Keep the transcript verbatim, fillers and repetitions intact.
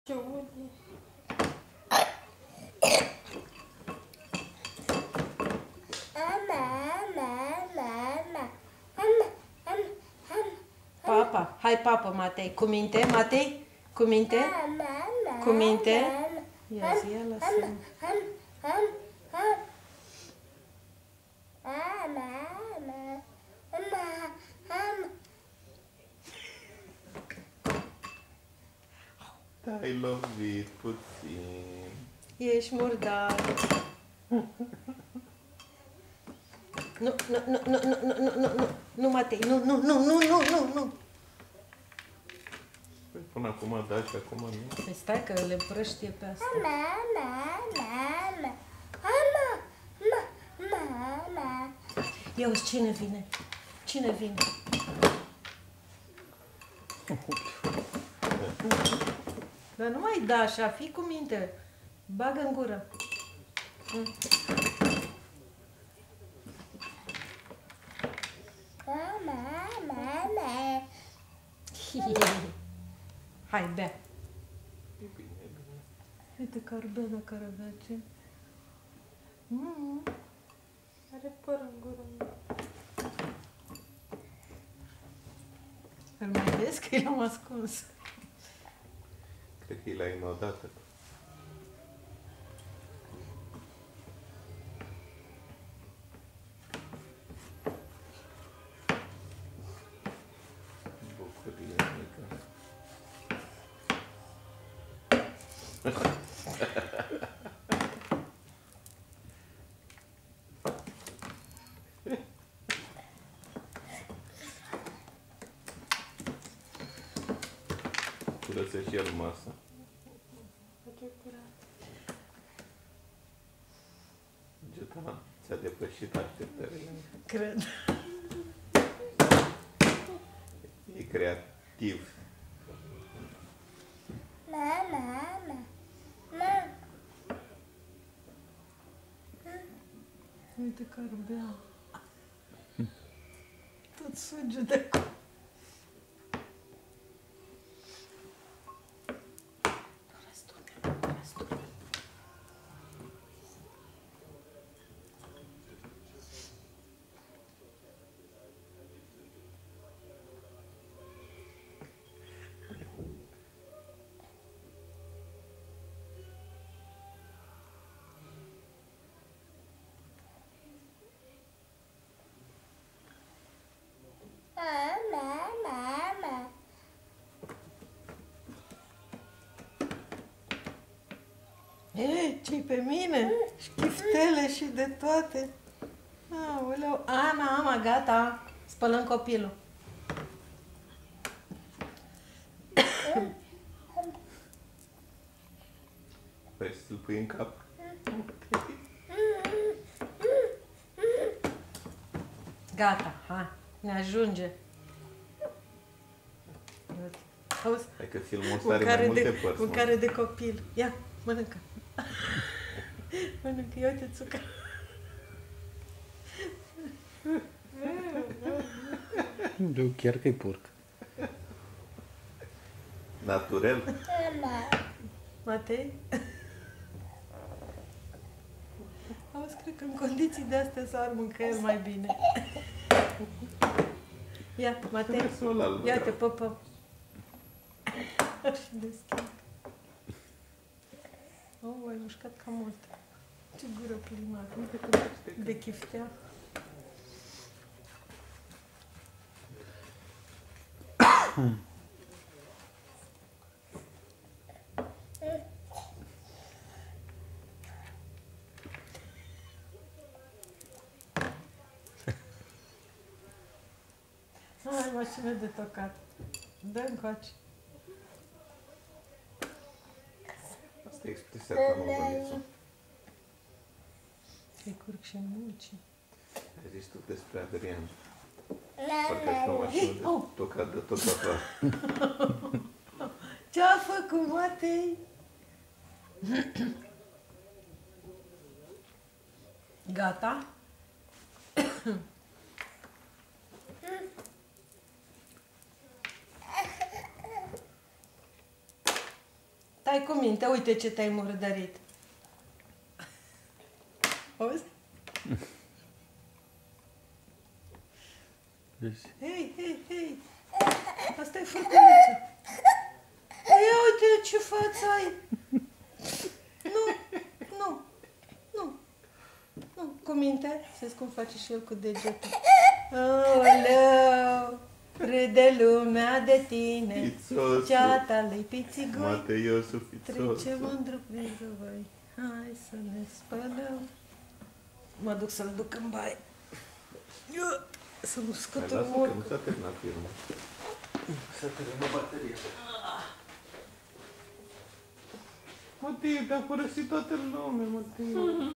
Ce aude? Papa, hai papa, Matei. Cu minte, Matei? Cu minte? Cu minte? Ia zi, ia lasă. Te-ai lovit puțin. Ești murdar. Nu, nu, nu, nu, nu, nu, nu, nu, nu, nu, Matei, nu, nu, nu, nu, nu, nu, nu. Păi până acum da și acum nu. Păi stai că le împrăștie pe asta. Ia uzi, cine vine? Cine vine? Dar nu mai da așa, fii cu minte. Bagă în gură. Hai, bea. E bine, e bine. Uite Carbena care bea ce. Mm. Are păr în gură. Îl mai vezi că l-am ascuns. Cred că e la inodată. Bucurie mică. Curăță și el masa. Geta ți-a depășit așteptările. Cred. E creativ. Uite că ar bea. Tot suge de acolo. Ce-i pe mine? Și chiftele și de toate. Aoleu, Ana, ama, gata. Spălăm copilul. Păi să-l pui în cap. Gata, hai, ne ajunge. Auzi? Hai că filmul ăsta are mai multe părți. Mâncare de copil. Ia, mănâncă. Mănâncă, ia uite țucă. Eu chiar că-i porc. Naturel. Matei? Auzi, cred că în condiții de astea s-ar mânca el mai bine. Ia, Matei, ia te păpăm. Și deschid. Oh, ai mușcat cam mult. Ce gură plină. De chiftea. Hai, mașină de tocat. Dă încoace. Asta e expresia ta, mă, Băniță. Să-i curc și muci. Ai zis tu despre Adrian. Parcă și o mașină de tocat de tot afară. Ce-a făcut, Matei? Gata? Stai cu minte, uite ce te-ai murdărit. Auzi? Vezi? Hei, hei, hei! Asta e furculiță. Ia uite ce față ai! Nu, nu, nu, nu. Cu minte, să-ți cum face și el cu degetul. Aoleu, râde lumea de tine, Fițosul. ceata lui pițigoi. Mateiosul Fițosul. Trece mândru prin zăvoi. Hai să ne spălăm. Mă duc să-l duc în baie. Ia, să nu scot Hai, în lasă că murcă. nu s-a terminat filmul. S-a terminat bateria. Matei, te-a părăsit toată lumea, Matei.